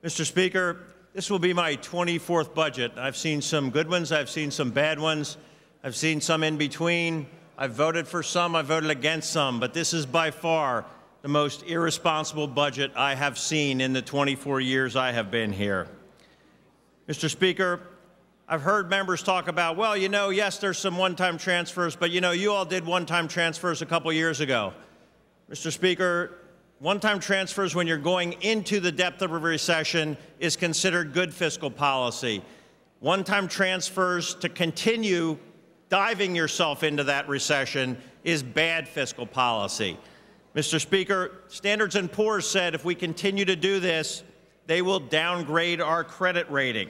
Mr. Speaker, this will be my 24th budget. I've seen some good ones, I've seen some bad ones, I've seen some in between. I've voted for some, I've voted against some, but this is by far the most irresponsible budget I have seen in the 24 years I have been here. Mr. Speaker, I've heard members talk about, well, you know, yes, there's some one-time transfers, but you know, you all did one-time transfers a couple years ago. Mr. Speaker, one-time transfers when you're going into the depth of a recession is considered good fiscal policy. One-time transfers to continue diving yourself into that recession is bad fiscal policy. Mr. Speaker, Standard & Poor's said if we continue to do this, they will downgrade our credit rating.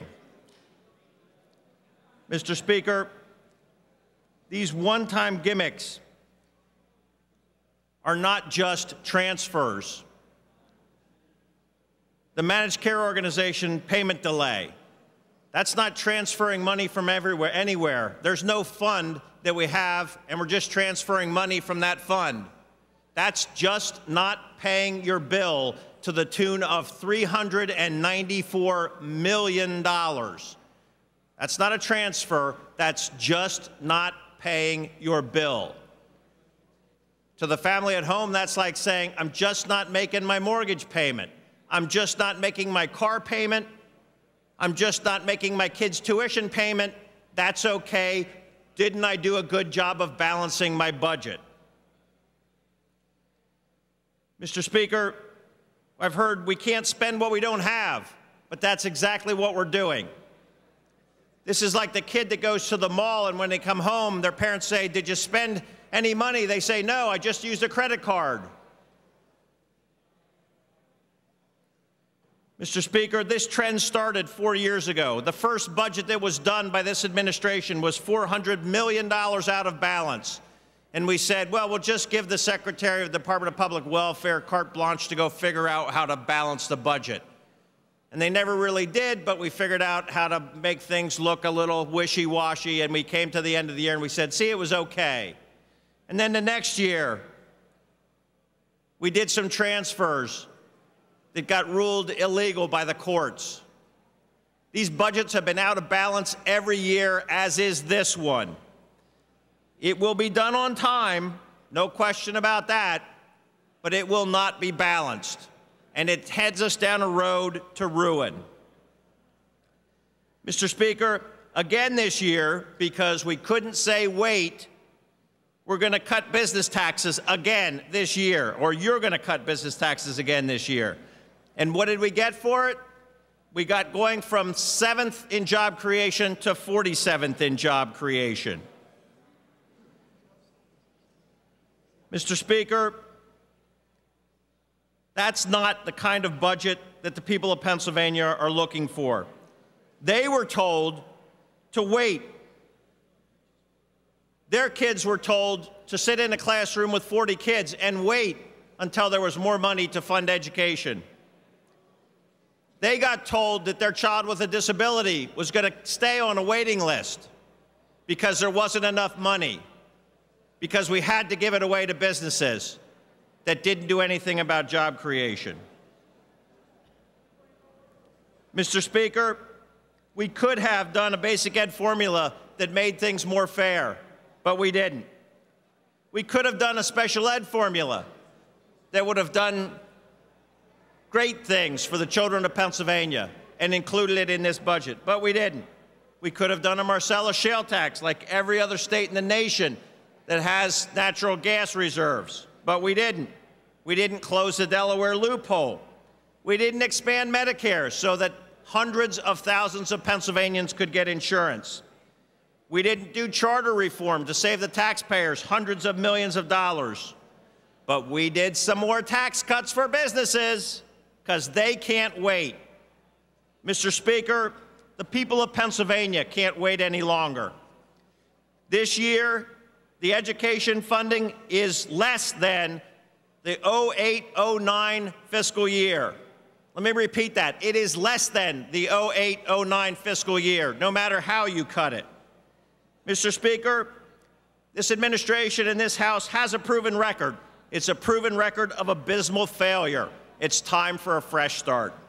Mr. Speaker, these one-time gimmicks are not just transfers. The managed care organization payment delay, that's not transferring money from everywhere, anywhere. There's no fund that we have, and we're just transferring money from that fund. That's just not paying your bill to the tune of $394 million. That's not a transfer, that's just not paying your bill. To the family at home, that's like saying, I'm just not making my mortgage payment. I'm just not making my car payment. I'm just not making my kids' tuition payment. That's okay. Didn't I do a good job of balancing my budget? Mr. Speaker, I've heard we can't spend what we don't have, but that's exactly what we're doing. This is like the kid that goes to the mall, and when they come home, their parents say, did you spend any money? They say, no, I just used a credit card. Mr. Speaker, this trend started 4 years ago. The first budget that was done by this administration was $400 million out of balance. And we said, well, we'll just give the Secretary of the Department of Public Welfare carte blanche to go figure out how to balance the budget. And they never really did, but we figured out how to make things look a little wishy-washy, and we came to the end of the year and we said, see, it was okay. And then the next year, we did some transfers that got ruled illegal by the courts. These budgets have been out of balance every year, as is this one. It will be done on time, no question about that, but it will not be balanced, and it heads us down a road to ruin. Mr. Speaker, again this year, because we couldn't say wait, we're going to cut business taxes again this year, or you're going to cut business taxes again this year. And what did we get for it? We got going from 7th in job creation to 47th in job creation. Mr. Speaker, that's not the kind of budget that the people of Pennsylvania are looking for. They were told to wait. Their kids were told to sit in a classroom with 40 kids and wait until there was more money to fund education. They got told that their child with a disability was going to stay on a waiting list because there wasn't enough money, because we had to give it away to businesses that didn't do anything about job creation. Mr. Speaker, we could have done a basic ed formula that made things more fair, but we didn't. We could have done a special ed formula that would have done great things for the children of Pennsylvania and included it in this budget, but we didn't. We could have done a Marcellus shale tax like every other state in the nation that has natural gas reserves, but we didn't. We didn't close the Delaware loophole. We didn't expand Medicare so that hundreds of thousands of Pennsylvanians could get insurance. We didn't do charter reform to save the taxpayers hundreds of millions of dollars. But we did some more tax cuts for businesses because they can't wait. Mr. Speaker, the people of Pennsylvania can't wait any longer. This year, the education funding is less than the 08-09 fiscal year. Let me repeat that. It is less than the 08-09 fiscal year, no matter how you cut it. Mr. Speaker, this administration and this House has a proven record. It's a proven record of abysmal failure. It's time for a fresh start.